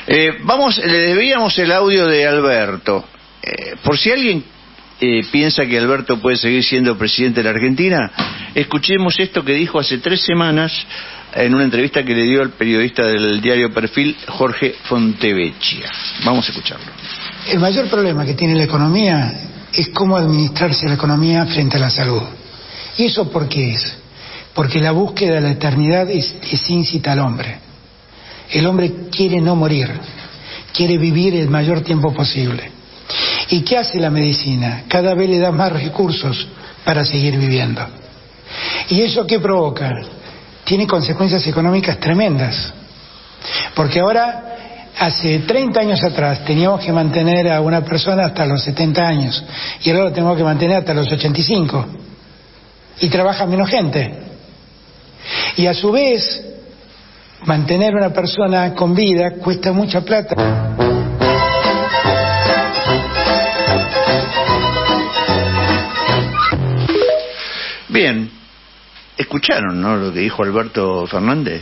Le debíamos el audio de Alberto. Por si alguien piensa que Alberto puede seguir siendo presidente de la Argentina, escuchemos esto que dijo hace 3 semanas en una entrevista que le dio al periodista del diario Perfil, Jorge Fontevecchia. Vamos a escucharlo. El mayor problema que tiene la economía es cómo administrarse la economía frente a la salud. ¿Y eso por qué es? Porque la búsqueda de la eternidad es incita al hombre. El hombre quiere no morir, quiere vivir el mayor tiempo posible. ¿Y qué hace la medicina? Cada vez le da más recursos para seguir viviendo. ¿Y eso qué provoca? Tiene consecuencias económicas tremendas. Porque ahora, hace 30 años atrás, teníamos que mantener a una persona hasta los 70 años. Y ahora lo tenemos que mantener hasta los 85. Y trabaja menos gente. Y a su vez, mantener a una persona con vida cuesta mucha plata. Bien, escucharon, ¿no?, lo que dijo Alberto Fernández.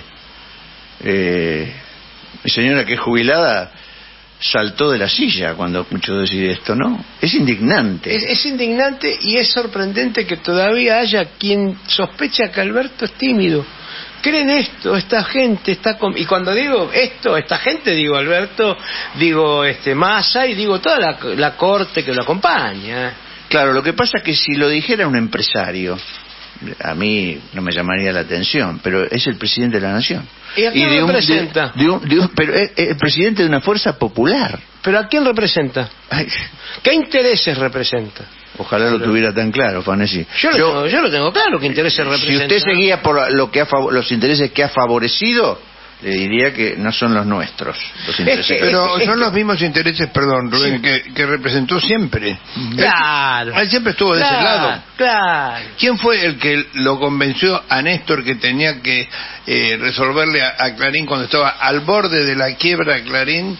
Mi señora, que es jubilada, saltó de la silla cuando escuchó decir esto, ¿no? Es indignante. Es indignante, y es sorprendente que todavía haya quien sospecha que Alberto es tímido. Creen esto, esta gente está y cuando digo esto, esta gente, digo Alberto, digo Massa y digo toda la corte que lo acompaña. Claro, lo que pasa es que si lo dijera un empresario, a mí no me llamaría la atención, pero es el presidente de la nación. ¿Y a quién representa? Pero es el presidente de una fuerza popular. ¿Pero a quién representa? Ay. ¿Qué intereses representa? Ojalá lo tuviera tan claro, Fanesi. Yo lo tengo claro, ¿qué intereses representa? Si usted se guía por los intereses que ha favorecido, le diría que no son los nuestros los intereses. Pero son los mismos intereses, perdón, Rubén, que representó siempre. Claro. Él siempre estuvo de ese lado. Claro. ¿Quién fue el que lo convenció a Néstor que tenía que resolverle a Clarín cuando estaba al borde de la quiebra de Clarín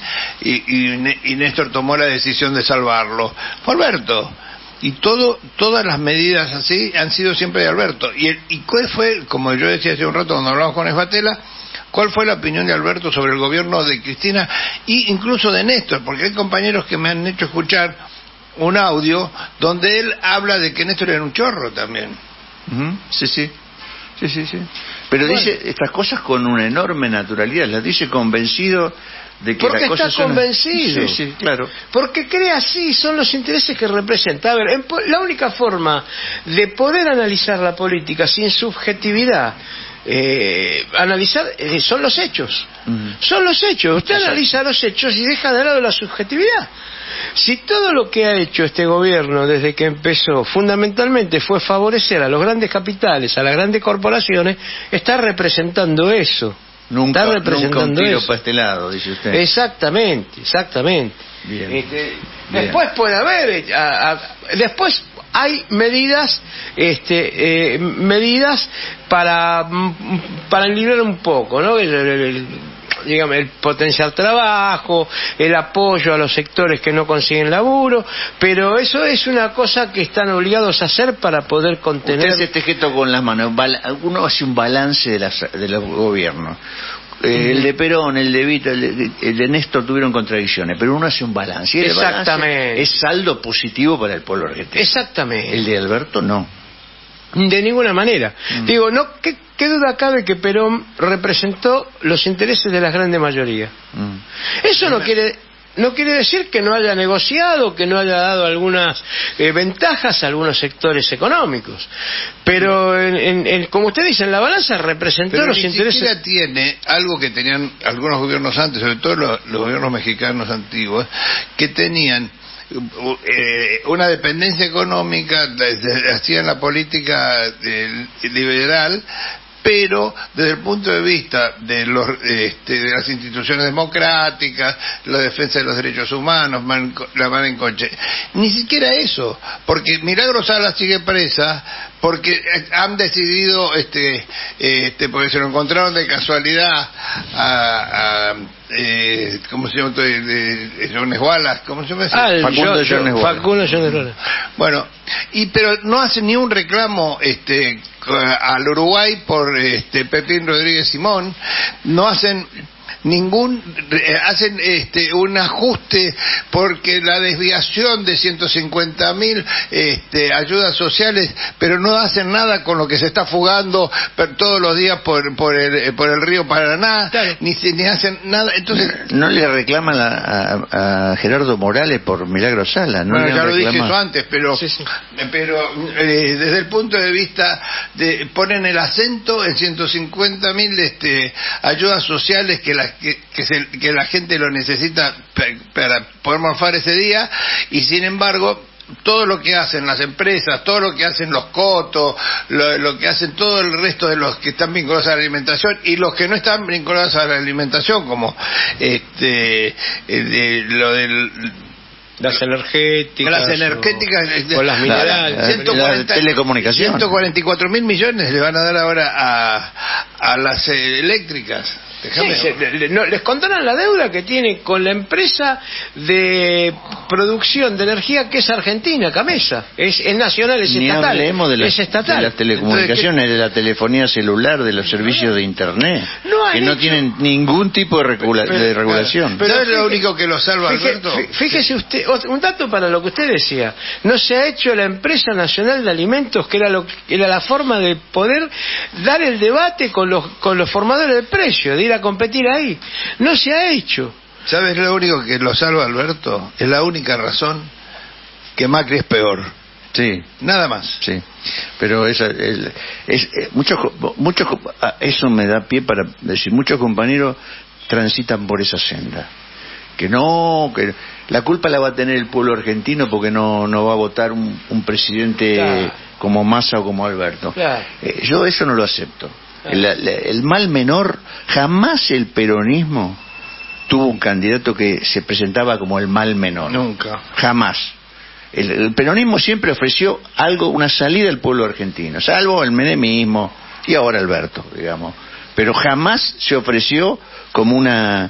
y Néstor tomó la decisión de salvarlo? Fue Alberto. Y todas las medidas así han sido siempre de Alberto. ¿Y cuál fue, como yo decía hace un rato cuando hablamos con Esbatella, cuál fue la opinión de Alberto sobre el gobierno de Cristina e incluso de Néstor? Porque hay compañeros que me han hecho escuchar un audio donde él habla de que Néstor era un chorro también. Sí. Pero bueno, dice estas cosas con una enorme naturalidad, las dice convencido de que porque está convencido. Sí, claro. Porque cree así, son los intereses que representa. A ver, la única forma de poder analizar la política sin subjetividad, analizar son los hechos. Son los hechos. Usted analiza los hechos y deja de lado la subjetividad. Si todo lo que ha hecho este gobierno desde que empezó fundamentalmente fue favorecer a los grandes capitales, a las grandes corporaciones, está representando eso. Nunca un tiro para este lado, dice usted. Exactamente. Bien. Después puede haber, después hay medidas, medidas para liberar un poco, ¿no? Digamos, el potenciar trabajo, el apoyo a los sectores que no consiguen laburo, pero eso es una cosa que están obligados a hacer para poder contener. Usted hace este gesto con las manos. Uno hace un balance de los gobiernos. El de Perón, el de Vito, el de Néstor tuvieron contradicciones, pero uno hace un balance. Y el balance es saldo positivo para el pueblo argentino. Exactamente. El de Alberto no. De ninguna manera. Digo, ¿qué duda cabe que Perón representó los intereses de la grande mayoría? Eso no quiere decir que no haya negociado, que no haya dado algunas ventajas a algunos sectores económicos. Pero, como usted dice, en la balanza representó los intereses. Pero ni siquiera tiene algo que tenían algunos gobiernos antes, sobre todo los gobiernos mexicanos antiguos, que tenían una dependencia económica, hacían la política liberal, pero desde el punto de vista de las instituciones democráticas, la defensa de los derechos humanos, la mano en coche, ni siquiera eso, porque Milagros Sala sigue presa, porque han decidido, porque se lo encontraron de casualidad ¿cómo se llama? Jones Wallace, ¿cómo se llama? Facundo Jones Wallace. Bueno, pero no hacen ni un reclamo al Uruguay por Pepín Rodríguez Simón, no hacen hacen un ajuste porque la desviación de 150.000 ayudas sociales, pero no hacen nada con lo que se está fugando todos los días por el río Paraná, claro. ni hacen nada. Entonces no le reclaman a Gerardo Morales por Milagro Sala, ¿no? Bueno, ya lo dije eso antes, pero desde el punto de vista ponen el acento en 150.000 ayudas sociales que la gente lo necesita para poder morfar ese día, y sin embargo todo lo que hacen las empresas, todo lo que hacen los cotos, lo que hacen todo el resto de los que están vinculados a la alimentación y los que no están vinculados a la alimentación, como lo del las energéticas o las minerales, la telecomunicación, 144.000 millones le van a dar ahora a las eléctricas. Les condonan la deuda que tiene con la empresa de producción de energía que es argentina, Camesa. Es nacional, es estatal. Es estatal. De las telecomunicaciones, de la telefonía celular, de los servicios de internet, que no tienen ningún tipo de regulación. Pero es lo único que lo salva, Alberto. Fíjese usted, un dato para lo que usted decía. No se ha hecho la empresa nacional de alimentos, que era la forma de poder dar el debate con los formadores de precios, de ir a competir ahí. No se ha hecho. ¿Sabes lo único que lo salva, Alberto? Es la única razón que Macri es peor. Sí. Nada más. Sí. Pero eso me da pie para decir, muchos compañeros transitan por esa senda. Que la culpa la va a tener el pueblo argentino porque no va a votar un presidente como Massa o como Alberto. Yo eso no lo acepto. El mal menor, jamás el peronismo tuvo un candidato que se presentaba como el mal menor. Nunca. Jamás. El peronismo siempre ofreció una salida al pueblo argentino, salvo el menemismo y ahora Alberto, digamos. Pero jamás se ofreció como una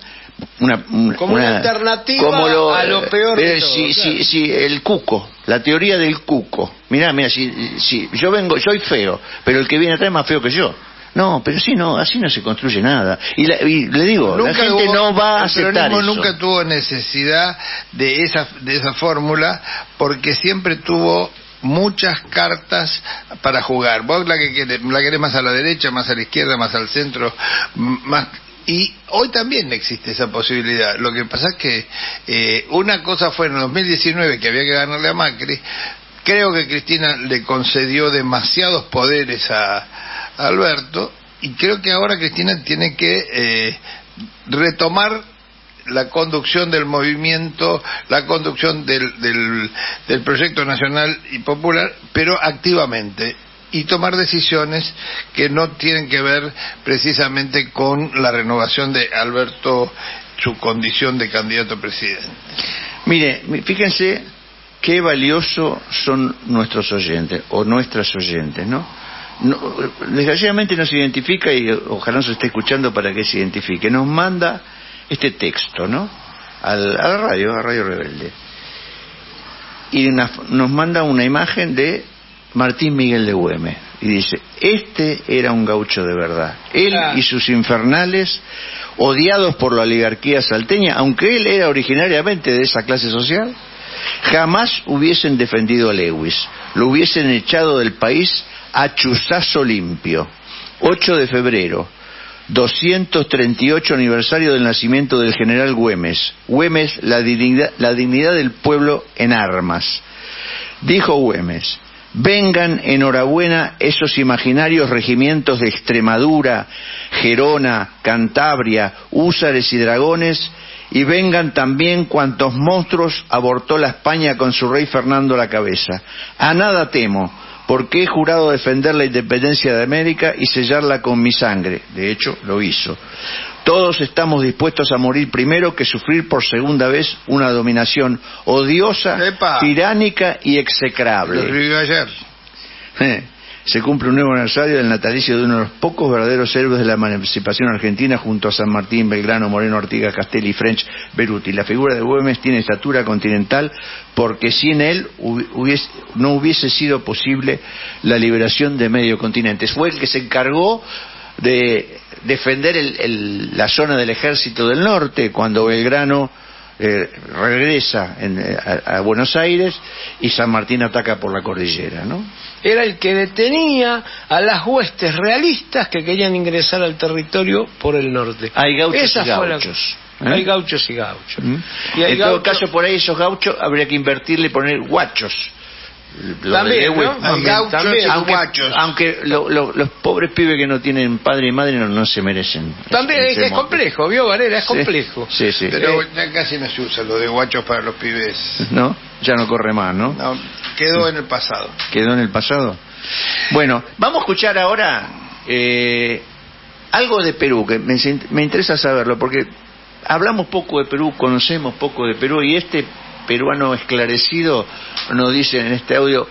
alternativa a lo peor de todo. Sí, el cuco, la teoría del cuco. Mirá, si yo soy feo, pero el que viene atrás es más feo que yo. No, pero así no se construye nada. Y le digo, la gente no va a aceptar eso. El peronismo nunca tuvo necesidad de esa fórmula, porque siempre tuvo muchas cartas para jugar. Vos la querés más a la derecha, más a la izquierda, más al centro, más... Y hoy también existe esa posibilidad. Lo que pasa es que una cosa fue en el 2019 que había que ganarle a Macri. Creo que Cristina le concedió demasiados poderes a Alberto, y creo que ahora Cristina tiene que retomar la conducción del movimiento, la conducción del proyecto nacional y popular, pero activamente, y tomar decisiones que no tienen que ver precisamente con la renovación de Alberto, su condición de candidato a presidente. Mire, fíjense qué valiosos son nuestros oyentes o nuestras oyentes, ¿no? Desgraciadamente nos identifica, y ojalá nos esté escuchando para que se identifique. Nos manda este texto, ¿no? A Radio Rebelde. Y nos manda una imagen de Martín Miguel de Güemes. Y dice, este era un gaucho de verdad. Él y sus infernales, odiados por la oligarquía salteña, aunque él era originariamente de esa clase social, jamás hubiesen defendido a Lewis. Lo hubiesen echado del país a chuzazo limpio. 8 de febrero, 238 aniversario del nacimiento del general Güemes. Güemes, la dignidad del pueblo en armas. Dijo Güemes, vengan enhorabuena esos imaginarios regimientos de Extremadura, Gerona, Cantabria, húsares y dragones, y vengan también cuantos monstruos abortó la España con su rey Fernando a la cabeza. A nada temo, porque he jurado defender la independencia de América y sellarla con mi sangre. De hecho, lo hizo. Todos estamos dispuestos a morir primero que sufrir por segunda vez una dominación odiosa, tiránica y execrable. Lo escribió ayer. Se cumple un nuevo aniversario del natalicio de uno de los pocos verdaderos héroes de la emancipación argentina, junto a San Martín, Belgrano, Moreno, Artigas, Castelli y French Beruti. La figura de Güemes tiene estatura continental porque sin él no hubiese sido posible la liberación de medio continente. Fue el que se encargó de defender la zona del ejército del norte cuando Belgrano regresa a Buenos Aires y San Martín ataca por la cordillera, ¿no? Era el que detenía a las huestes realistas que querían ingresar al territorio por el norte. Hay gauchos y gauchos. Hay gauchos y gauchos. Y hay todo caso, por ahí esos gauchos habría que invertirle y poner guachos. También, ¿no? También, aunque los pobres pibes que no tienen padre y madre no se merecen. También es complejo, ¿vio, Varela? Es complejo. Sí. Pero ya casi no se usa lo de guachos para los pibes. ¿No? Ya no corre más, ¿no? No, quedó en el pasado. ¿Quedó en el pasado? Bueno, vamos a escuchar ahora algo de Perú, que me interesa saberlo, porque hablamos poco de Perú, conocemos poco de Perú, y este peruano esclarecido nos dice en este audio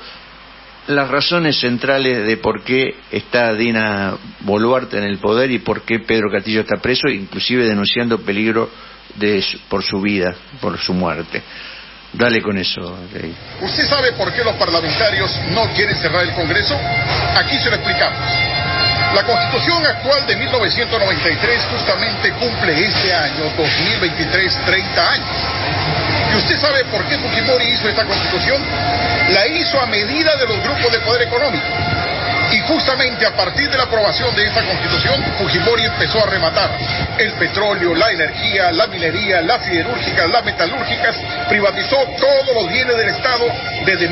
las razones centrales de por qué está Dina Boluarte en el poder y por qué Pedro Castillo está preso, inclusive denunciando peligro por su vida, por su muerte. Dale con eso, Rey. ¿Usted sabe por qué los parlamentarios no quieren cerrar el Congreso? Aquí se lo explicamos. La Constitución actual de 1993 justamente cumple este año, 2023, 30 años. ¿Y usted sabe por qué Fujimori hizo esta Constitución? La hizo a medida de los grupos de poder económico. Y justamente a partir de la aprobación de esta Constitución, Fujimori empezó a rematar el petróleo, la energía, la minería, las siderúrgicas, las metalúrgicas, privatizó todos los bienes del Estado desde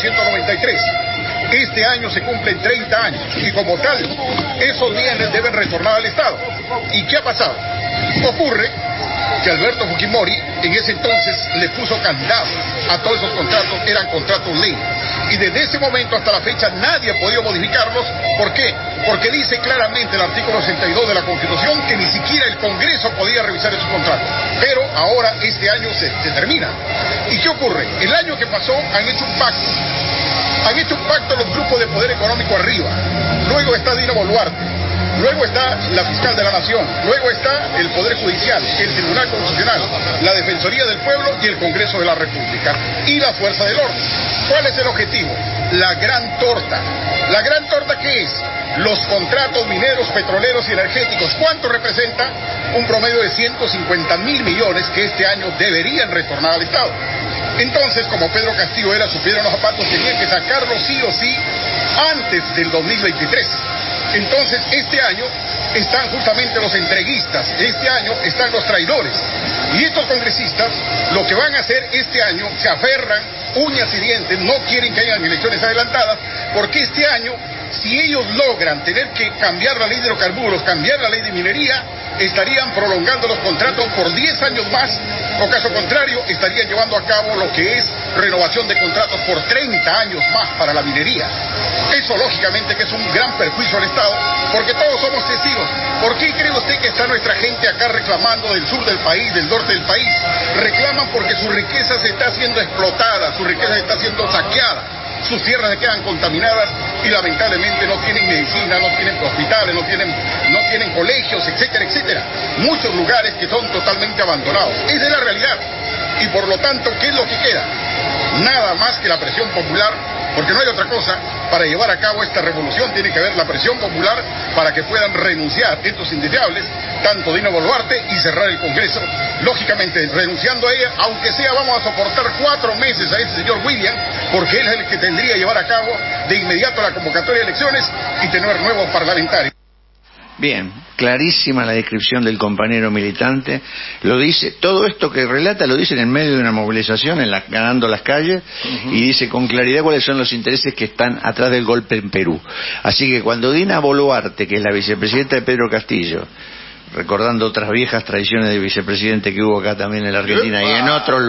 1993. Este año se cumplen 30 años y como tal, esos bienes deben retornar al Estado. ¿Y qué ha pasado? Ocurre que Alberto Fujimori en ese entonces le puso candado a todos esos contratos, eran contratos ley. Y desde ese momento hasta la fecha nadie ha podido modificarlos. ¿Por qué? Porque dice claramente el artículo 62 de la Constitución que ni siquiera el Congreso podía revisar esos contratos. Pero ahora este año se termina. ¿Y qué ocurre? El año que pasó han hecho un pacto. Han hecho un pacto los grupos de poder económico arriba. Luego está Dina Boluarte. Luego está la fiscal de la Nación, luego está el Poder Judicial, el Tribunal Constitucional, la Defensoría del Pueblo y el Congreso de la República. Y la Fuerza del Orden. ¿Cuál es el objetivo? La gran torta. ¿La gran torta qué es? Los contratos mineros, petroleros y energéticos. ¿Cuánto representa? Un promedio de 150.000 millones que este año deberían retornar al Estado. Entonces, como Pedro Castillo era su piedra en los zapatos, tenían que sacarlo sí o sí antes del 2023. Entonces, este año están justamente los entreguistas, este año están los traidores. Y estos congresistas, lo que van a hacer este año, se aferran, uñas y dientes, no quieren que hayan elecciones adelantadas, porque este año, si ellos logran tener que cambiar la ley de hidrocarburos, cambiar la ley de minería, estarían prolongando los contratos por 10 años más, o caso contrario, estarían llevando a cabo lo que es renovación de contratos por 30 años más para la minería. Eso lógicamente que es un gran perjuicio al Estado, porque todos somos testigos. ¿Por qué cree usted que está nuestra gente acá reclamando del sur del país, del norte del país? Reclaman porque su riqueza se está siendo explotada, su riqueza se está siendo saqueada, sus tierras se quedan contaminadas y lamentablemente no tienen medicina, no tienen hospitales, no tienen colegios, etcétera, etcétera. Muchos lugares que son totalmente abandonados. Esa es la realidad. Y por lo tanto, ¿qué es lo que queda? Nada más que la presión popular, porque no hay otra cosa. Para llevar a cabo esta revolución tiene que haber la presión popular para que puedan renunciar estos indeseables, tanto Dina Boluarte, y cerrar el Congreso. Lógicamente, renunciando a ella, aunque sea vamos a soportar 4 meses a este señor William, porque él es el que tendría que llevar a cabo de inmediato la convocatoria de elecciones y tener nuevos parlamentarios. Bien, clarísima la descripción del compañero militante. Lo dice, todo esto que relata lo dice en medio de una movilización, ganando las calles, y dice con claridad cuáles son los intereses que están atrás del golpe en Perú. Así que cuando Dina Boluarte, que es la vicepresidenta de Pedro Castillo, recordando otras viejas tradiciones de vicepresidente que hubo acá también en la Argentina y en otros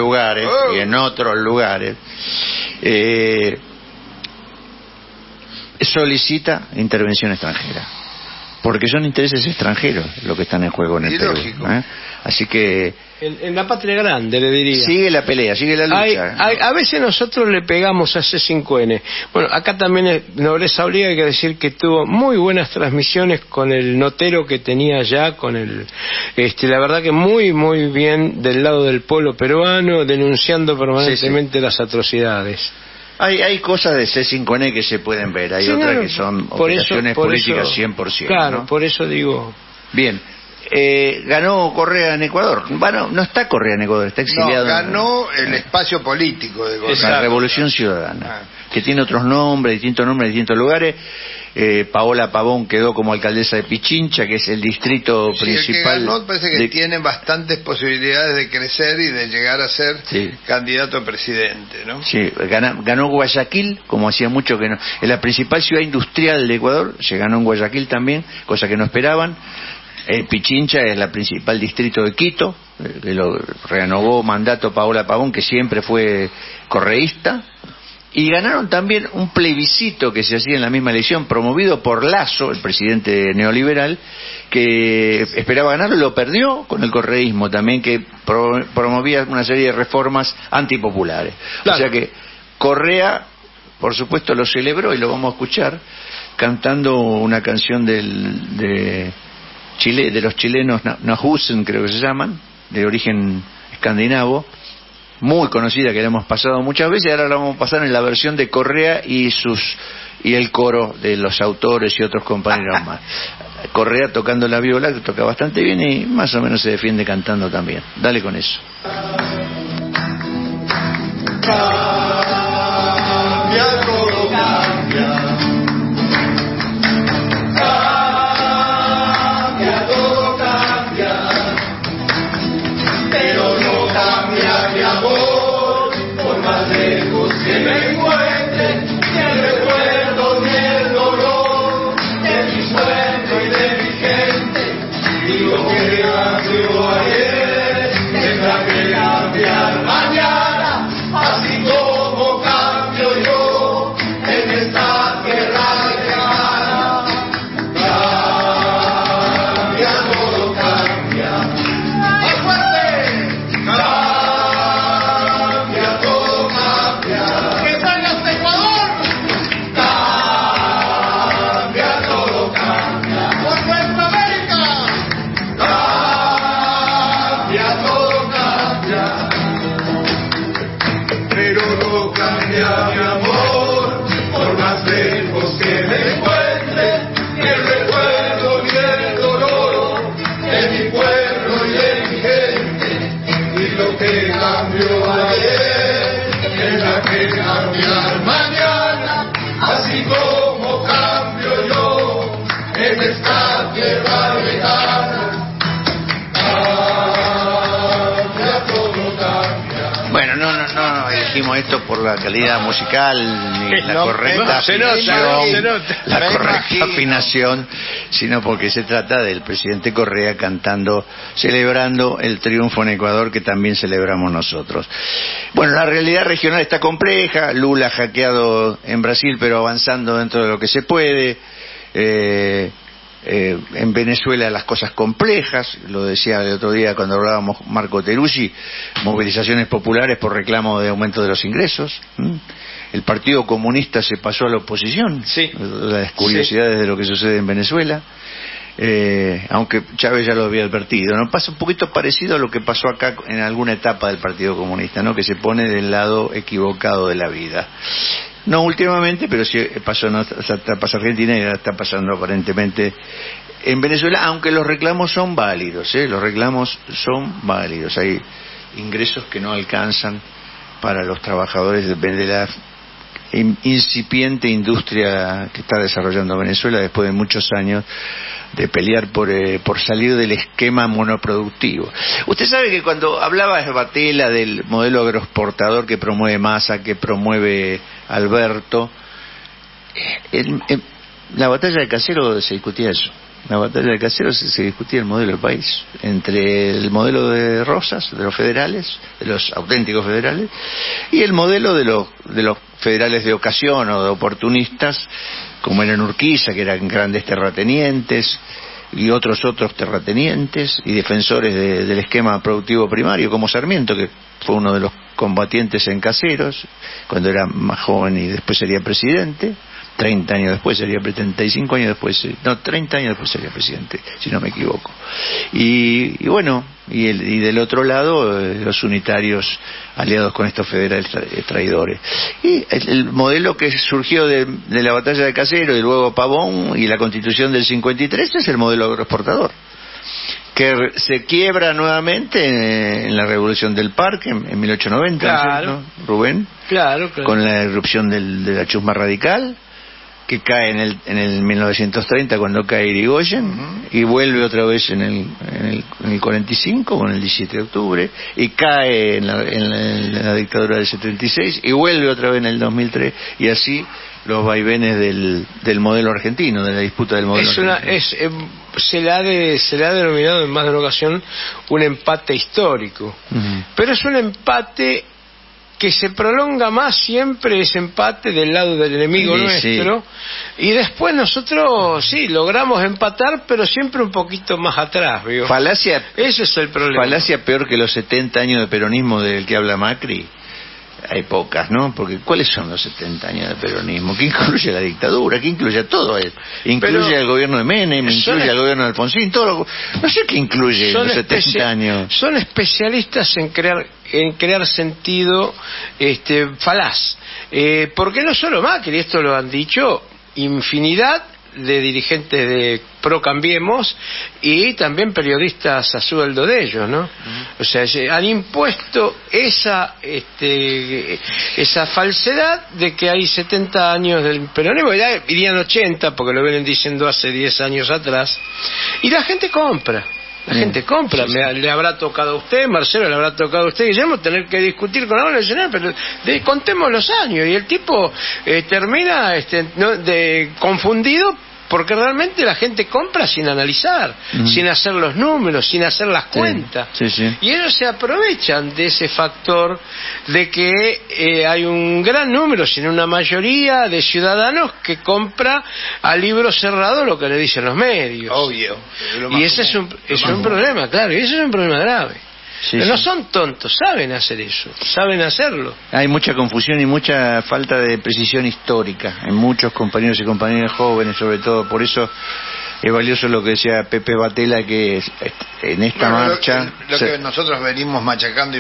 lugares, solicita intervención extranjera. Porque son intereses extranjeros lo que están en juego en el Perú. Así que... En la patria grande, le diría. Sigue la pelea, sigue la lucha. A veces nosotros le pegamos a C5N. Bueno, acá también Nobleza Obliga, hay que decir que tuvo muy buenas transmisiones con el notero que tenía ya, con el... la verdad que muy, muy bien del lado del pueblo peruano, denunciando permanentemente las atrocidades. Hay cosas de C5N que se pueden ver, hay otras que son operaciones políticas 100%. Claro, ¿no? por eso digo... Bien. Ganó Correa en Ecuador. Bueno, no está Correa en Ecuador, está exiliado. No, ganó el espacio político de Correa. La Revolución Ciudadana, que tiene otros nombres, distintos nombres, distintos lugares. Paola Pavón quedó como alcaldesa de Pichincha, que es el distrito principal. El que ganó parece que tiene bastantes posibilidades de crecer y de llegar a ser candidato a presidente, ¿no? Sí, ganó Guayaquil, como hacía mucho que no. En la principal ciudad industrial de Ecuador, se ganó en Guayaquil también, cosa que no esperaban. Pichincha es la principal distrito de Quito, que lo renovó mandato Paola Pavón, que siempre fue correísta. Y ganaron también un plebiscito que se hacía en la misma elección, promovido por Lasso, el presidente neoliberal, que esperaba ganarlo y lo perdió con el correísmo también, que promovía una serie de reformas antipopulares. Claro. O sea que Correa, por supuesto, lo celebró y lo vamos a escuchar cantando una canción de los chilenos Nahusen, creo que se llaman, de origen escandinavo, muy conocida, que la hemos pasado muchas veces, y ahora la vamos a pasar en la versión de Correa y el coro de los autores y otros compañeros más. Correa tocando la viola, que toca bastante bien y más o menos se defiende cantando también. Dale con eso. Cambia, todo cambia. Cambia, todo cambia. Pero no cambia mi amor, por más lejos que me encuentre, ni el recuerdo ni el dolor de mi sueño y de mi gente. Y lo que cambió ayer tendrá que cambiar mañana, así como cambio yo en esta tierra lejana. Cambia, todo cambia. ¡Más fuerte! Cambia, todo cambia. ¡Que salga hasta Ecuador! Cambia, todo cambia. ¡Por Centroamérica! Cambia, todo cambia. Pero no cambia mi amor, por más lejos que me encuentre, ni el recuerdo ni el dolor de mi pueblo y de mi gente. Y lo que cambió ayer tendrá que cambiar mañana, así como cambio yo en esta tierra lejana. Cambia, todo cambia. Bueno, no elegimos esto por la calidad musical ni la correcta afinación, sino porque se trata del presidente Correa cantando, celebrando el triunfo en Ecuador que también celebramos nosotros. Bueno, la realidad regional está compleja, Lula hackeado en Brasil pero avanzando dentro de lo que se puede. En Venezuela las cosas complejas, lo decía el otro día cuando hablábamos Marco Teruggi, movilizaciones populares por reclamo de aumento de los ingresos. El Partido Comunista se pasó a la oposición, las curiosidades de lo que sucede en Venezuela, aunque Chávez ya lo había advertido, ¿no? Pasa un poquito parecido a lo que pasó acá en alguna etapa del Partido Comunista, ¿no? Que se pone del lado equivocado de la vida. No últimamente, pero sí pasó en otras etapas argentinas y ahora está pasando aparentemente en Venezuela, aunque los reclamos son válidos, los reclamos son válidos. Hay ingresos que no alcanzan para los trabajadores de la incipiente industria que está desarrollando Venezuela después de muchos años de pelear por salir del esquema monoproductivo. Usted sabe que cuando hablaba Esbatella del modelo agroexportador que promueve Massa, que promueve Alberto, la batalla de Casero se discutía eso. La batalla de Casero se discutía el modelo del país, entre el modelo de Rosas, de los federales, de los auténticos federales, y el modelo de los federales de ocasión o de oportunistas, como eran Urquiza, que eran grandes terratenientes, y otros terratenientes, y defensores del esquema productivo primario, como Sarmiento, que fue uno de los combatientes en Caseros, cuando era más joven y después sería presidente, 30 años después sería, 35 años después, no, 30 años después sería presidente, si no me equivoco. Y bueno, y del otro lado, los unitarios aliados con estos federales traidores. Y el modelo que surgió de la batalla de Casero y luego Pavón y la Constitución del 53 es el modelo agroexportador, que se quiebra nuevamente en la Revolución del Parque en 1890, claro, ¿no, Rubén? Claro. Con la irrupción de la chusma radical, que cae en el 1930 cuando cae Irigoyen, y vuelve otra vez en el 45 con el 17 de octubre, y cae en la dictadura del 76, y vuelve otra vez en el 2003, y así los vaivenes del modelo argentino, de la disputa del modelo argentino. Se le ha denominado en más de una ocasión un empate histórico, pero es un empate que se prolonga más siempre, ese empate del lado del enemigo nuestro, y después nosotros sí logramos empatar, pero siempre un poquito más atrás, ¿vio? Falacia, ese es el problema. Falacia peor que los 70 años de peronismo del que habla Macri. Hay pocas, ¿no? Porque ¿cuáles son los 70 años de peronismo? ¿Qué incluye la dictadura? ¿Qué incluye a todo eso? Incluye al gobierno de Menem, incluye al gobierno de Alfonsín, todo no sé qué incluye los 70 años. Son especialistas en crear sentido falaz. Porque no solo Macri, esto lo han dicho infinidad de dirigentes de Pro Cambiemos y también periodistas a sueldo de ellos, ¿no? O sea, han impuesto esa falsedad de que hay 70 años del peronismo, ya dirían 80 porque lo vienen diciendo hace 10 años atrás, y la gente compra. La gente compra, le habrá tocado a usted, Marcelo, le habrá tocado a usted, Guillermo, tener que discutir con la nacional, pero contemos los años, y el tipo termina confundido, porque realmente la gente compra sin analizar, sin hacer los números, sin hacer las cuentas. Sí. Y ellos se aprovechan de ese factor de que hay un gran número, sino una mayoría de ciudadanos que compra a libro cerrado lo que le dicen los medios. Obvio. Y ese es un problema, claro, y ese es un problema grave. Pero no son tontos, saben hacer eso, saben hacerlo. Hay mucha confusión y mucha falta de precisión histórica en muchos compañeros y compañeras jóvenes, sobre todo. Por eso es valioso lo que decía Pepe Batela, que en esta marcha... Lo que nosotros venimos machacando,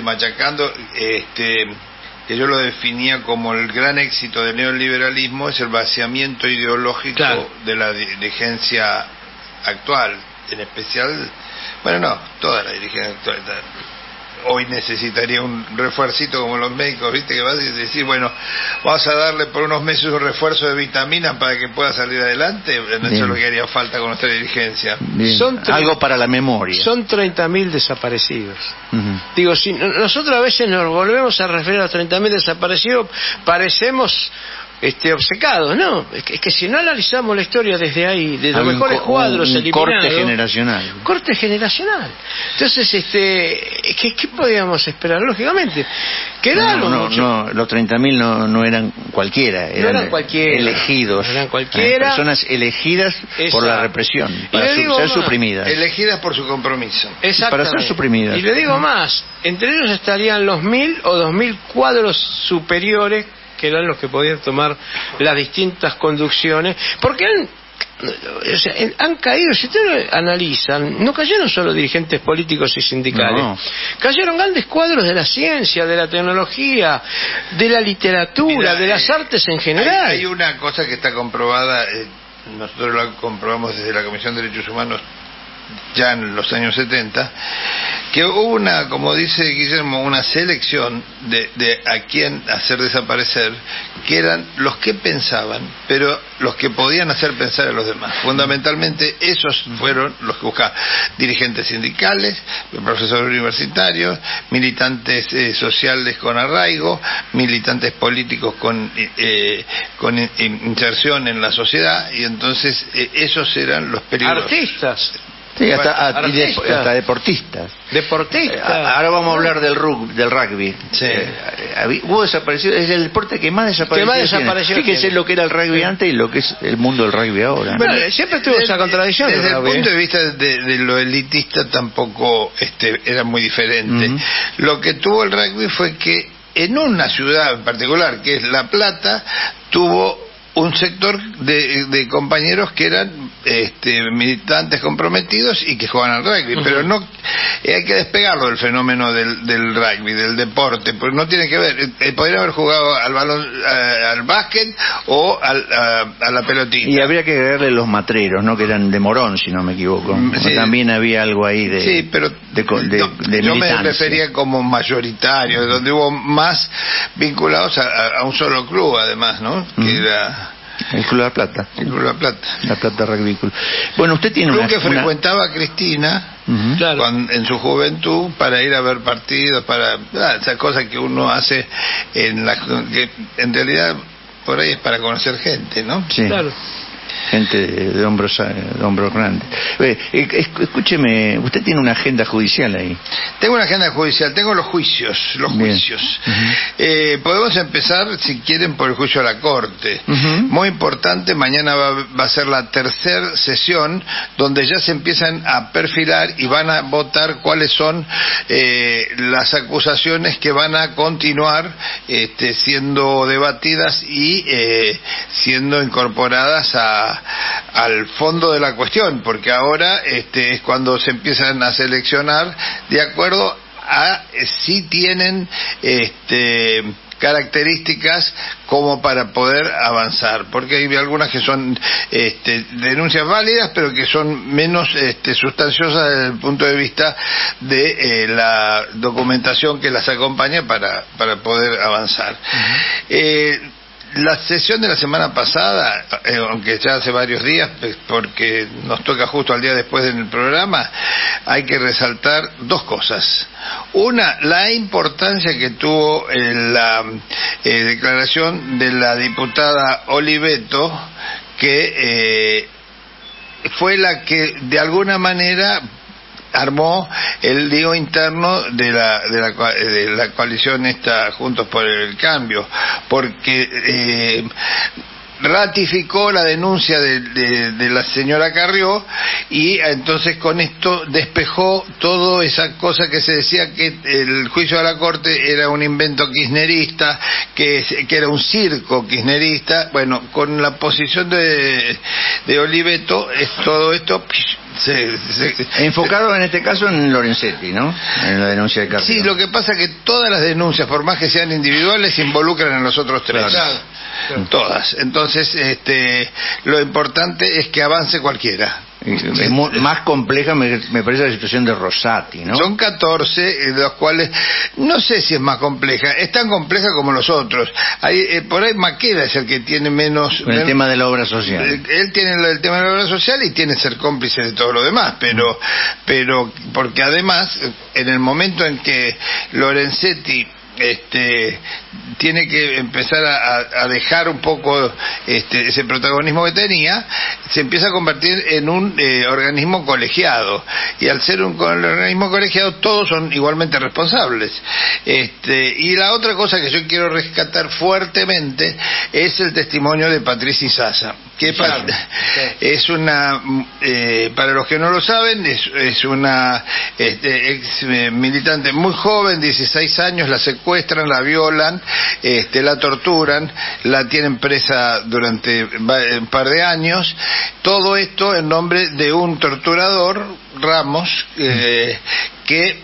que yo lo definía como el gran éxito del neoliberalismo, es el vaciamiento ideológico de la dirigencia actual, en especial... Bueno, no, toda la dirigencia actual. Hoy necesitaría un refuercito como los médicos, ¿viste? Que vas a decir, bueno, vamos a darle por unos meses un refuerzo de vitaminas para que pueda salir adelante. Eso es lo que haría falta con nuestra dirigencia. Algo para la memoria. Son 30.000 desaparecidos. Digo, si nosotros a veces nos volvemos a referir a los 30.000 desaparecidos, parecemos... obcecados, ¿no? Es que si no analizamos la historia desde ahí, de los mejores cuadros eliminados... Corte generacional. Entonces, ¿qué podíamos esperar? Lógicamente, quedaron los 30.000 no eran cualquiera, eran elegidos. Eran cualquiera. Personas elegidas por la represión, para ser suprimidas. Elegidas por su compromiso. Para ser suprimidas. Y le digo más, entre ellos estarían los 1.000 o 2.000 cuadros superiores que eran los que podían tomar las distintas conducciones, porque han caído, si ustedes analizan, no cayeron solo dirigentes políticos y sindicales, cayeron grandes cuadros de la ciencia, de la tecnología, de la literatura, de las artes en general. Hay una cosa que está comprobada, nosotros la comprobamos desde la Comisión de Derechos Humanos ya en los años 70, que hubo una, como dice Guillermo, una selección de a quién hacer desaparecer, que eran los que pensaban, pero los que podían hacer pensar a los demás. Fundamentalmente esos fueron los que buscaban dirigentes sindicales, profesores universitarios, militantes sociales con arraigo, militantes políticos con inserción en la sociedad, y entonces esos eran los peligrosos. Artistas. Sí, hasta deportistas. Ahora vamos a hablar del rugby. Hubo desaparecido, es el deporte que más desapareció. Fíjense lo que era el rugby antes y lo que es el mundo del rugby ahora. Bueno, siempre tuvo esa contradicción. Desde el punto de vista de lo elitista tampoco era muy diferente. Lo que tuvo el rugby fue que en una ciudad en particular, que es La Plata, tuvo un sector de compañeros que eran militantes comprometidos y que juegan al rugby, pero no hay que despegarlo del fenómeno del rugby, del deporte, porque no tiene que ver, podrían haber jugado al balón, al básquet o a la pelotita. Y habría que agregarle los matreros, ¿no? Que eran de Morón, si no me equivoco. Sí. También había algo ahí de, sí, pero yo me refería como mayoritario, donde hubo más vinculados a un solo club, además, ¿no? Que era el Club de la Plata. El Club de la Plata. La Plata Rugby Club. Bueno, usted tiene club que frecuentaba Cristina claro, en su juventud para ir a ver partidos, para esas cosas que uno hace que en realidad por ahí es para conocer gente, ¿no? Sí. Claro. Gente de hombros grandes. Escúcheme, usted tiene una agenda judicial ahí. Tengo una agenda judicial, tengo los juicios. Podemos empezar, si quieren, por el juicio a la Corte. Muy importante, mañana va a ser la tercera sesión, donde ya se empiezan a perfilar y van a votar cuáles son las acusaciones que van a continuar siendo debatidas y siendo incorporadas al fondo de la cuestión, porque ahora es cuando se empiezan a seleccionar de acuerdo a si tienen características como para poder avanzar, porque hay algunas que son denuncias válidas, pero que son menos sustanciosas desde el punto de vista de la documentación que las acompaña para poder avanzar. La sesión de la semana pasada, aunque ya hace varios días, porque nos toca justo al día después del programa, hay que resaltar dos cosas. Una, la importancia que tuvo la declaración de la diputada Oliveto, que fue la que de alguna manera armó el lío interno de la coalición Juntos por el Cambio, porque ratificó la denuncia de la señora Carrió, y entonces con esto despejó toda esa cosa que se decía, que el juicio de la Corte era un invento kirchnerista, que era un circo kirchnerista. Bueno, con la posición de Oliveto, todo esto enfocado en este caso en Lorenzetti, ¿no? En la denuncia de Carrió. Sí, lo que pasa es que todas las denuncias, por más que sean individuales, se involucran en los otros tres. Claro. Todas. Entonces, lo importante es que avance cualquiera. Es más compleja, me parece, la situación de Rosati, ¿no? Son 14, de los cuales no sé si es más compleja. Es tan compleja como los otros. Por ahí Maqueda es el que tiene menos... El tema de la obra social. Él tiene el tema de la obra social y tiene que ser cómplice de todo lo demás, pero porque además, en el momento en que Lorenzetti tiene que empezar a dejar un poco ese protagonismo que tenía, se empieza a convertir en un organismo colegiado, y al ser un organismo colegiado todos son igualmente responsables. Y la otra cosa que yo quiero rescatar fuertemente es el testimonio de Patricia Izaza, que es una, para los que no lo saben, es una ex militante muy joven, 16 años, la secuestran, la violan, la torturan, la tienen presa durante un par de años, todo esto en nombre de un torturador, Ramos, que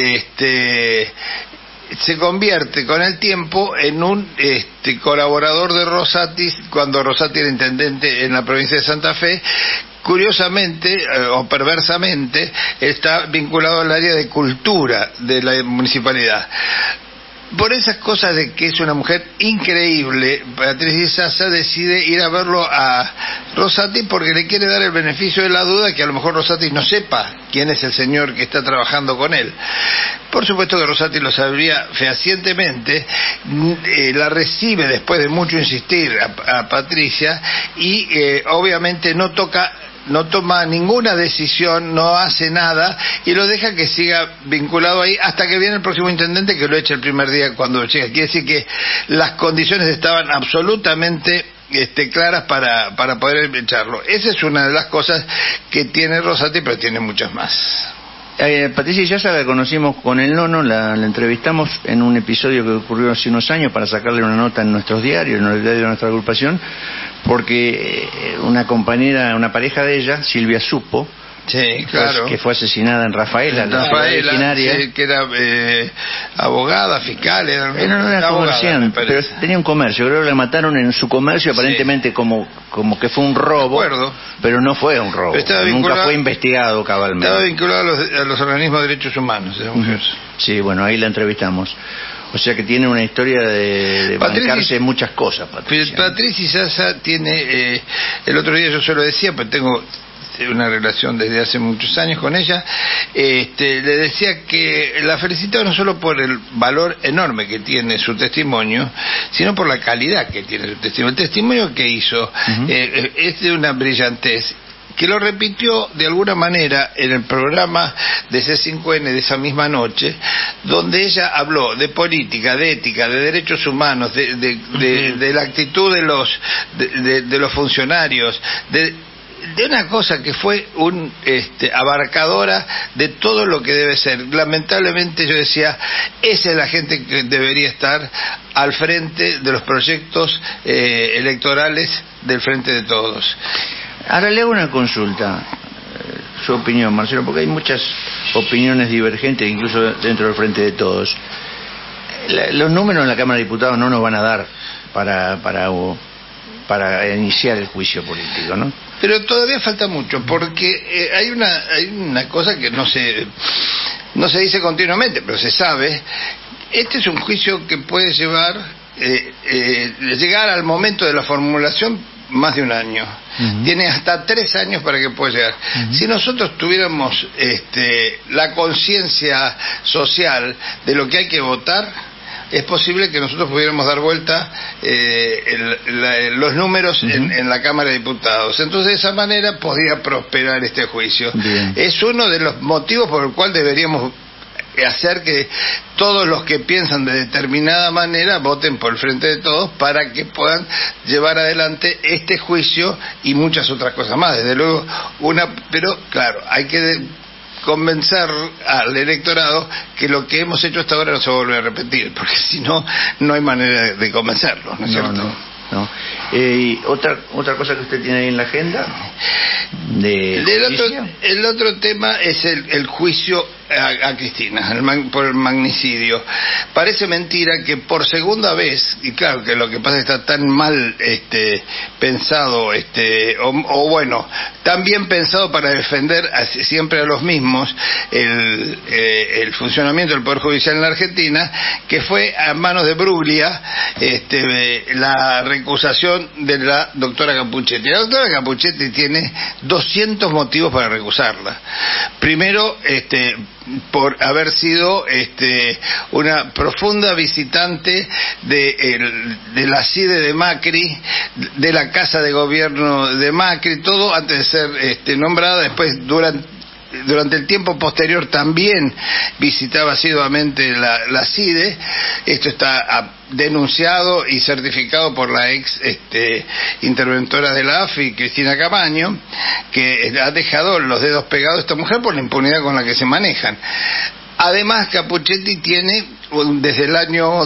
se convierte con el tiempo en un colaborador de Rosati, cuando Rosati era intendente en la provincia de Santa Fe. Curiosamente o perversamente está vinculado al área de cultura de la municipalidad. Por esas cosas de que es una mujer increíble, Patricia Izaza decide ir a verlo a Rosati porque le quiere dar el beneficio de la duda, que a lo mejor Rosati no sepa quién es el señor que está trabajando con él. Por supuesto que Rosati lo sabía fehacientemente, la recibe después de mucho insistir a Patricia, y obviamente no toma ninguna decisión, no hace nada, y lo deja que siga vinculado ahí hasta que viene el próximo intendente, que lo echa el primer día cuando llega. Quiere decir que las condiciones estaban absolutamente claras para poder echarlo. Esa es una de las cosas que tiene Rosati, pero tiene muchas más. Patricia Izaza la conocimos con el Nono, la entrevistamos en un episodio que ocurrió hace unos años para sacarle una nota en nuestros diarios, en el diario de nuestra agrupación, porque una compañera, una pareja de ella, Silvia Supo, sí, claro, que fue asesinada en Rafaela, sí, que era abogada, fiscal, era comerciante, pero tenía un comercio, creo que la mataron en su comercio, aparentemente sí, como que fue un robo, pero no fue un robo, nunca fue investigado cabalmente. Estaba vinculado a los organismos de derechos humanos esa mujer. Sí, bueno, ahí la entrevistamos. O sea que tiene una historia de bancarse muchas cosas, Patricia. Patricia Sasa tiene, el otro día yo se lo decía, pues tengo una relación desde hace muchos años con ella, le decía que la felicitaba no solo por el valor enorme que tiene su testimonio, sino por la calidad que tiene su testimonio. El testimonio que hizo es de una brillantez, que lo repitió de alguna manera en el programa de C5N de esa misma noche, donde ella habló de política, de ética, de derechos humanos, de la actitud de los funcionarios, de una cosa que fue abarcadora de todo lo que debe ser. Lamentablemente yo decía, esa es la gente que debería estar al frente de los proyectos electorales del Frente de Todos. Ahora le hago una consulta, su opinión, Marcelo, porque hay muchas opiniones divergentes, incluso dentro del Frente de Todos. Los números en la Cámara de Diputados no nos van a dar para iniciar el juicio político, ¿no? Pero todavía falta mucho, porque hay una cosa que no se dice continuamente, pero se sabe. Este es un juicio que puede llegar al momento de la formulación más de un año. Tiene hasta 3 años para que pueda llegar. Si nosotros tuviéramos la conciencia social de lo que hay que votar, es posible que nosotros pudiéramos dar vuelta los números en la Cámara de Diputados. Entonces de esa manera podría prosperar este juicio. Bien. Es uno de los motivos por el cual deberíamos hacer que todos los que piensan de determinada manera voten por el Frente de Todos para que puedan llevar adelante este juicio y muchas otras cosas más. Desde luego, pero claro, hay que convencer al electorado que lo que hemos hecho hasta ahora no se vuelve a repetir, porque si no, no hay manera de convencerlo, ¿no es cierto? No. Y otra cosa que usted tiene ahí en la agenda el otro tema es el juicio a Cristina por el magnicidio. Parece mentira que por segunda vez, y claro que lo que pasa es que está tan mal pensado, o bueno, tan bien pensado para defender siempre a los mismos el funcionamiento del Poder Judicial en la Argentina, que fue a manos de Bruglia la recusación de la doctora Capuchetti. La doctora Capuchetti tiene 200 motivos para recusarla. Primero, por haber sido una profunda visitante de la CIDE de Macri, de la Casa de Gobierno de Macri, todo antes de ser nombrada. Después, durante el tiempo posterior también visitaba asiduamente la CIDE. Esto está denunciado y certificado por la ex interventora de la AFI, Cristina Camaño, que ha dejado los dedos pegados a esta mujer por la impunidad con la que se manejan. Además, Capuchetti tiene, desde el año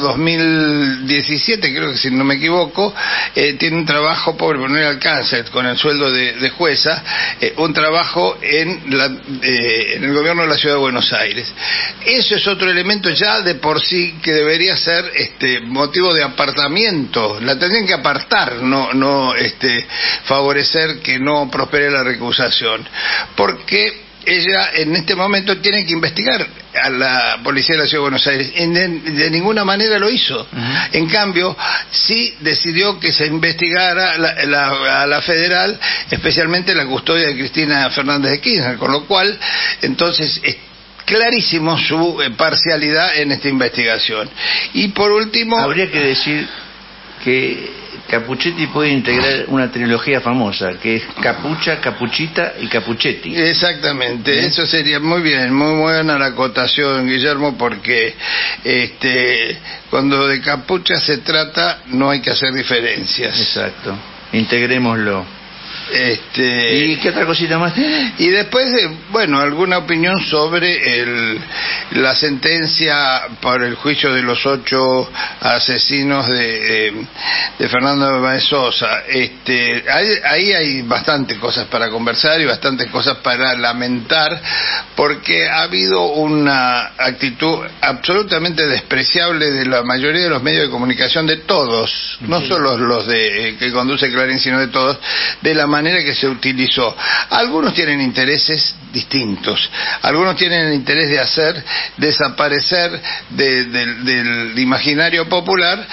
2017, creo que si no me equivoco, tiene un trabajo, pobre, pero no le alcanza, con el sueldo de jueza, un trabajo en el gobierno de la Ciudad de Buenos Aires. Eso es otro elemento ya de por sí que debería ser motivo de apartamiento. La tendrían que apartar, no favorecer que no prospere la recusación. Porque ella en este momento tiene que investigar a la policía de la Ciudad de Buenos Aires. De ninguna manera lo hizo. En cambio, sí decidió que se investigara a la federal, especialmente la custodia de Cristina Fernández de Kirchner, con lo cual, entonces, es clarísimo su parcialidad en esta investigación. Y por último, habría que decir que Capuchetti puede integrar una trilogía famosa, que es Capucha, Capuchita y Capuchetti. Exactamente, eso sería muy bien, muy buena la acotación, Guillermo, porque cuando de capucha se trata no hay que hacer diferencias. Exacto, integrémoslo. ¿Y qué otra cosita más tiene? Y después, bueno, alguna opinión sobre la sentencia por el juicio de los 8 asesinos de Fernando de Báez Sosa. Ahí hay bastantes cosas para conversar y bastantes cosas para lamentar, porque ha habido una actitud absolutamente despreciable de la mayoría de los medios de comunicación, de todos, no solo los que conduce Clarín, sino de todos, de la manera que se utilizó. Algunos tienen intereses distintos, algunos tienen el interés de hacer desaparecer del imaginario popular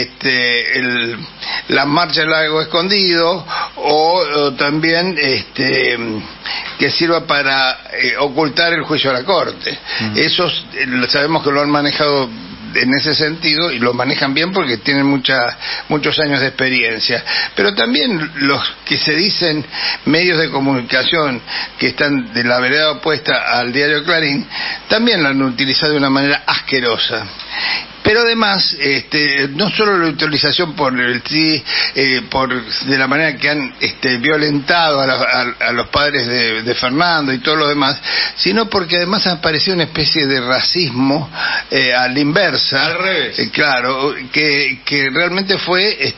la marcha del lago escondido, o también que sirva para ocultar el juicio a la Corte. Esos sabemos que lo han manejado en ese sentido, y lo manejan bien porque tienen muchos años de experiencia. Pero también los que se dicen medios de comunicación que están de la vereda opuesta al diario Clarín, también lo han utilizado de una manera asquerosa. Pero además, no solo la utilización por de la manera que han violentado a los padres de Fernando y todo lo demás, sino porque además ha aparecido una especie de racismo a la inversa. Al revés. Claro, que realmente fue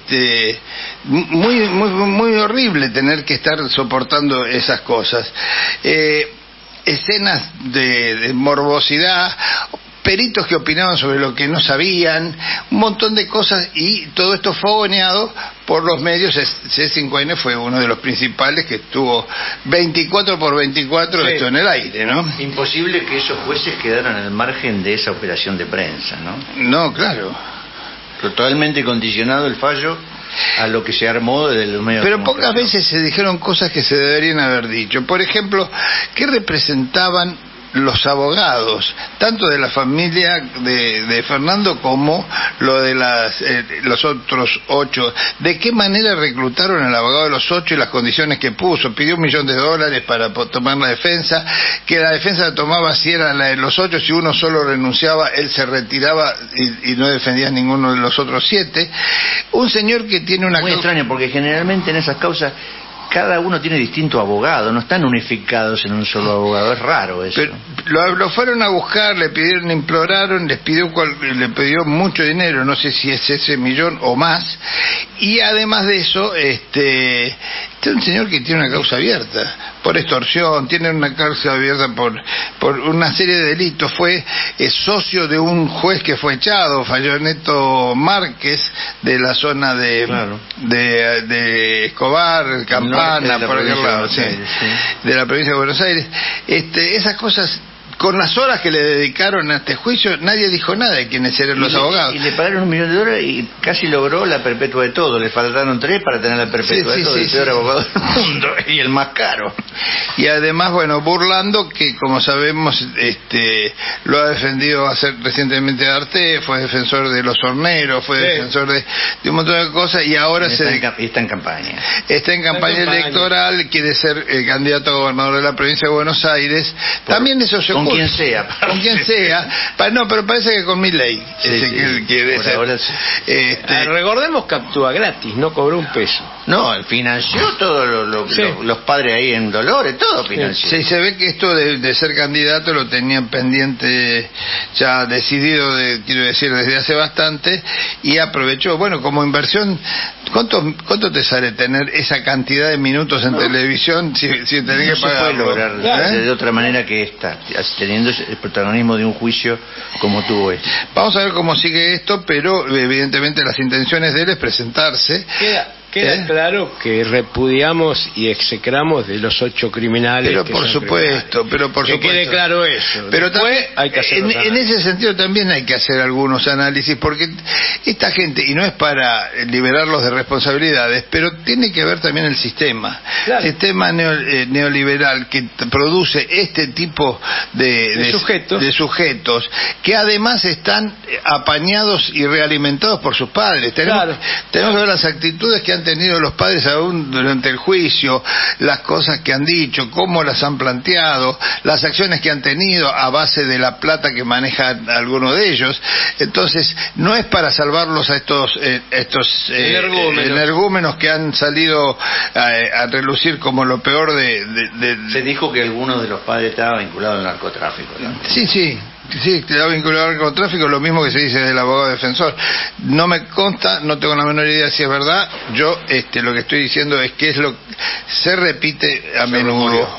muy horrible tener que estar soportando esas cosas. Escenas de morbosidad, peritos que opinaban sobre lo que no sabían, un montón de cosas, y todo esto fogoneado por los medios. C5N fue uno de los principales, que estuvo 24/24 esto en el aire, ¿no? Imposible que esos jueces quedaran al margen de esa operación de prensa, ¿no? No, claro. Totalmente condicionado el fallo a lo que se armó de los medios. Pero pocas veces se dijeron cosas que se deberían haber dicho. Por ejemplo, ¿qué representaban los abogados, tanto de la familia de Fernando como lo de los otros 8? ¿De qué manera reclutaron al abogado de los 8 y las condiciones que puso? Pidió $1 millón para tomar la defensa, que la defensa la tomaba si era la de los 8, si uno solo renunciaba, él se retiraba y no defendía a ninguno de los otros 7. Un señor que tiene una... Muy extraño, porque generalmente en esas causas cada uno tiene distinto abogado, no están unificados en un solo abogado, es raro eso. Pero lo fueron a buscar, le pidieron, imploraron, le pidió mucho dinero, no sé si es ese $1 millón o más, y además de eso, este es un señor que tiene una causa abierta por extorsión, tiene una causa abierta por una serie de delitos, fue socio de un juez que fue echado, Falloneto Márquez, de la zona de Escobar, Campana, por aquel lado, de la provincia de Buenos Aires. Esas cosas, con las horas que le dedicaron a este juicio, nadie dijo nada de quiénes eran los abogados. Y le pagaron $1 millón y casi logró la perpetua de todo. Le faltaron 3 para tener la perpetua de todo. El peor abogado del mundo y el más caro. Y además, bueno, Burlando, que como sabemos, lo ha defendido recientemente a Arte, fue defensor de los horneros, fue defensor de un montón de cosas, y ahora está en campaña. Está en campaña electoral, quiere ser candidato a gobernador de la provincia de Buenos Aires. También eso se con quien sea. Con quien sea. No, pero parece que con Milei. Que quiere ser. Ahora sí. Recordemos que actúa gratis, no cobró $1. No, financió todo los padres ahí en Dolores, todo financió. Sí, se ve que esto de ser candidato lo tenían pendiente, ya decidido, quiero decir, desde hace bastante, y aprovechó. Bueno, como inversión, ¿cuánto te sale tener esa cantidad de minutos en televisión si tenés que pagar? No se puede lograr de otra manera que esta, teniendo el protagonismo de un juicio como tuvo este. Vamos a ver cómo sigue esto, pero evidentemente las intenciones de él es presentarse. Queda claro que repudiamos y execramos de los 8 criminales. Pero por supuesto. Que quede claro eso. Pero también, hay que hacer en ese sentido también hay que hacer algunos análisis, porque esta gente, y no es para liberarlos de responsabilidades, pero tiene que ver también el sistema. Claro. El sistema neoliberal que produce este tipo de sujetos, que además están apañados y realimentados por sus padres. Tenemos que ver las actitudes que han han tenido los padres aún durante el juicio, las cosas que han dicho, cómo las han planteado, las acciones que han tenido a base de la plata que manejan algunos de ellos. Entonces, no es para salvarlos a estos energúmenos que han salido a relucir como lo peor Se dijo que algunos de los padres estaban vinculados al narcotráfico, ¿no? Sí, quedaba vinculado al narcotráfico, lo mismo que se dice del abogado defensor. No me consta, no tengo la menor idea si es verdad. Yo lo que estoy diciendo es que es lo se repite a menudo.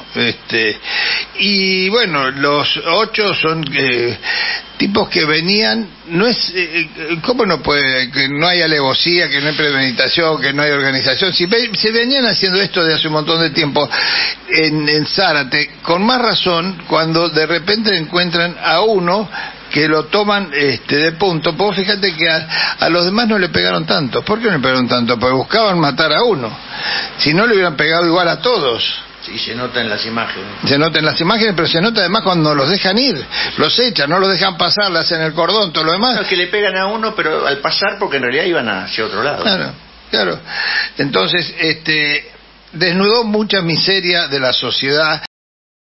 Y bueno, los 8 son tipos que venían, no es ¿cómo no puede? Que no hay alevosía, que no hay premeditación, que no hay organización. Si venían haciendo esto de hace un montón de tiempo en Zárate, con más razón cuando de repente encuentran a uno que lo toman de punto. Pues fíjate que a los demás no le pegaron tanto. ¿Por qué no le pegaron tanto? Porque buscaban matar a uno. Si no, le hubieran pegado igual a todos. Sí, se nota en las imágenes. Se nota en las imágenes, pero se nota además cuando los dejan ir, los echan, no los dejan pasar, le hacen el cordón, todo lo demás. No, es que le pegan a uno, pero al pasar, porque en realidad iban hacia otro lado. Claro. Entonces, desnudó mucha miseria de la sociedad.